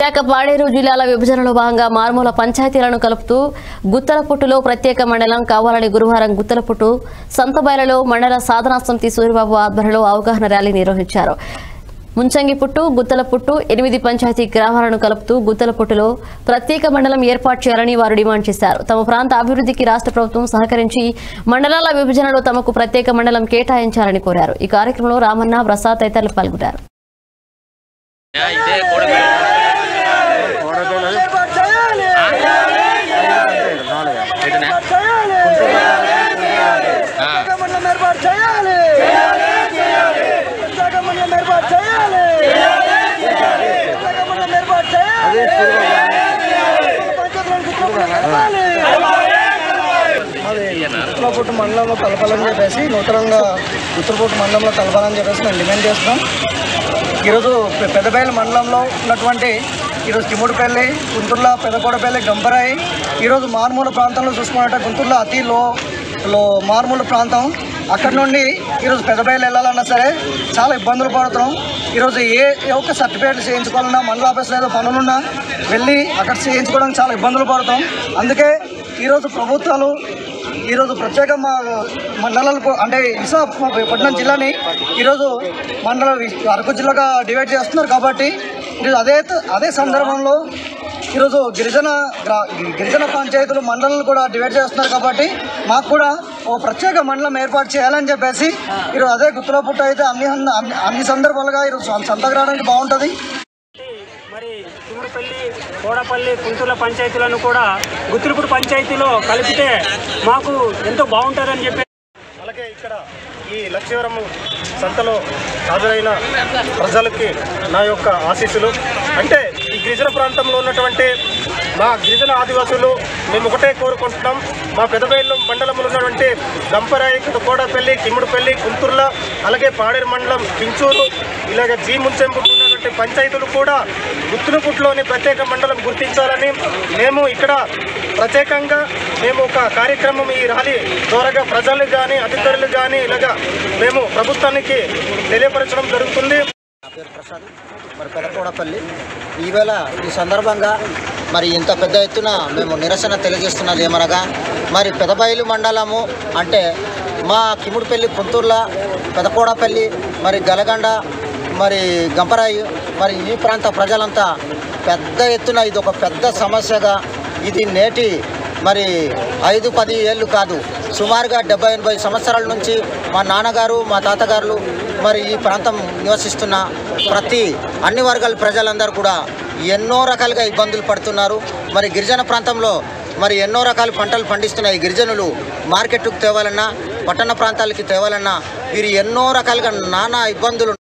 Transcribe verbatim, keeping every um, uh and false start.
పాడేరు జిల్లాల విభజనలో భాగంగా మార్మూల పంచాయతీలను కలుపుతూ గుత్తలపుట్టులో ప్రత్యేక మండలం కావాలని గురువారం గుత్తలపుట్టు సంతబయలలో మండల సాధనా సమితి సూరిబాబు ఆధ్వర్యంలో అవగాహన ర్యాలీ నిర్వహించారు. ముంచంగిపుట్టు గుత్తలపుట్టు ఎనిమిది పంచాయతీ గ్రామాలను కలుపుతూ గుత్తలపుట్టులో ప్రత్యేక మండలం ఏర్పాటు చేయాలని వారు డిమాండ్ చేశారు. తమ ప్రాంత అభివృద్ధికి రాష్ట్ర ప్రభుత్వం సహకరించి మండలాల విభజనలో తమకు ప్రత్యేక మండలం కేటాయించాలని కోరారు. ఈ కార్యక్రమంలో రామన్న, ప్రసాద్ తదితరులు పాల్గొన్నారు. గుత్తలపుట్టు మండలంలో కలపాలని చెప్పేసి నూతనంగా గుత్తలపుట్టు మండలంలో కలపాలని చెప్పేసి మేము డిమాండ్ చేస్తున్నాం. ఈరోజు పెద్దబయల మండలంలో ఉన్నటువంటి ఈరోజు తిమ్ముడుపల్లి, గుంటూరులో పెదకోడపల్లి, గంపరాయి ఈరోజు మారుమూల ప్రాంతంలో చూసుకున్నట్టే గుంటూరులో అతి లో లో మారుమూల ప్రాంతం. అక్కడ నుండి ఈరోజు పెద్దబయలు వెళ్ళాలన్నా సరే చాలా ఇబ్బందులు పడుతున్నాం. ఈరోజు ఏ ఒక్క సర్టిఫికేట్లు చేయించుకోవాలన్నా మండల ఆఫీస్లో ఏదో పనులున్నా వెళ్ళి అక్కడ చేయించుకోవడానికి చాలా ఇబ్బందులు పడతాం. అందుకే ఈరోజు ప్రభుత్వాలు ఈరోజు ప్రత్యేక మండలాలకు అంటే విశాఖపట్నం జిల్లాని ఈరోజు మండల అరకు జిల్లాగా డివైడ్ చేస్తున్నారు. కాబట్టి ఈరోజు అదే అదే సందర్భంలో ఈరోజు గిరిజన గిరిజన పంచాయతీలు మండలాలు కూడా డివైడ్ చేస్తున్నారు. కాబట్టి మాకు కూడా ఓ ప్రత్యేక మండలం ఏర్పాటు చేయాలని చెప్పేసి ఈరోజు అదే గుత్తలపుట్టు అయితే అన్ని అన్ని సందర్భాలుగా ఈరోజు సంతగ్రానికి బాగుంటుంది. మరి తిమ్ముడుపల్లి, కోడపల్లి, కుంటూర్ల పంచాయతీలను కూడా గుత్తలపుట్టు పంచాయతీలో కలిపితే మాకు ఎంతో బాగుంటుందని చెప్పి అలాగే ఇక్కడ ఈ లక్ష్మీవరం సంతలో హాజరైన ప్రజలకి నా యొక్క ఆశీస్సులు. అంటే ఈ గిరిజన ప్రాంతంలో ఉన్నటువంటి మా గిరిజన ఆదివాసులు మేము ఒకటే కోరుకుంటున్నాం. మా పెదబయలు మండలంలో ఉన్నటువంటి గంపరాయి, కోడపల్లి, తిమ్ముడుపల్లి, కుంటూర్ల, అలాగే పాడేరు మండలం, పించూరు, ఇలాగ జీ ముంచెంపుట్టు ఉన్నటువంటి పంచాయతీలు కూడా గుత్తలపుట్టులోని ప్రత్యేక మండలం గుర్తించాలని మేము ఇక్కడ ప్రత్యేకంగా మేము ఒక కార్యక్రమం ఈ ర్యాలీ ద్వారా ప్రజలు కానీ అధికారులు కానీ ఇలాగా మేము ప్రభుత్వానికి తెలియపరచడం జరుగుతుంది. నా పేరు ప్రసాద్, మరి పెదకోడపల్లి. ఈవేళ ఈ సందర్భంగా మరి ఇంత పెద్ద ఎత్తున మేము నిరసన తెలియజేస్తున్నది ఏమనగా మరి పెదబయలు మండలము అంటే మా కిముడుపల్లి, కుంటూర్ల, పెదకోడపల్లి, మరి గలగండ, మరి గంపరాయి, మరి ఈ ప్రాంత ప్రజలంతా పెద్ద ఎత్తున ఇది ఒక పెద్ద సమస్యగా ఇది నేటి మరి ఐదు పది ఏళ్ళు కాదు, సుమారుగా డెబ్బై ఎనభై సంవత్సరాల నుంచి మా నాన్నగారు, మా తాతగారులు మరి ఈ ప్రాంతం నివసిస్తున్న ప్రతి అన్ని వర్గాల ప్రజలందరూ కూడా ఎన్నో రకాలుగా ఇబ్బందులు పడుతున్నారు. మరి గిరిజన ప్రాంతంలో మరి ఎన్నో రకాల పంటలు పండిస్తున్న ఈ గిరిజనులు మార్కెట్కు తేవాలన్నా, పట్టణ ప్రాంతాలకి తేవాలన్నా వీరు ఎన్నో రకాలుగా నానా ఇబ్బందులు